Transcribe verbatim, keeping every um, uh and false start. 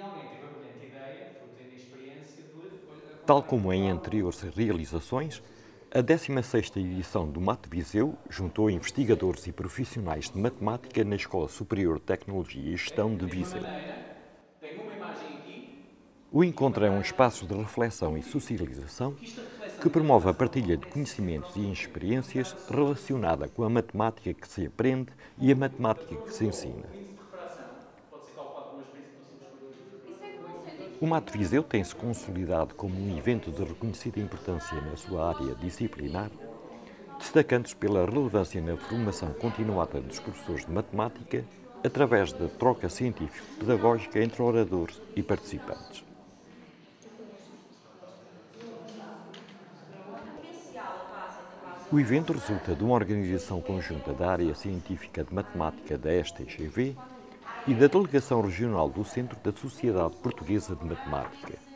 alguém teve a brilhante ideia, fruto da inexperiência, de olha, Tal apontar para como em Portugal. anteriores realizações, a décima sexta edição do Mate Viseu juntou investigadores e profissionais de matemática na Escola Superior de Tecnologia e Ok? Gestão Da de mesma Viseu. maneira, tenho uma imagem aqui O e uma encontro é um cá, espaço de reflexão e socialização porque isto da reflexão que e da promove a interação partilha de é sempre conhecimentos e oxigênio. E nunca há experiências de ser oxigênio. relacionada com a matemática que se aprende e a matemática Então, que eu se dou ensina. o índice de refração, pode ser calculado por uma experiência, então sempre escolho Isso é que não sei, O tipo, Mate Viseu tem-se consolidado como um evento de reconhecida importância na sua área disciplinar, destacando-se pela relevância na formação continuada dos professores de matemática através da troca científico-pedagógica entre oradores e participantes. O evento resulta de uma organização conjunta da área científica de matemática da S T G V e da Delegação Regional do Centro da Sociedade Portuguesa de Matemática.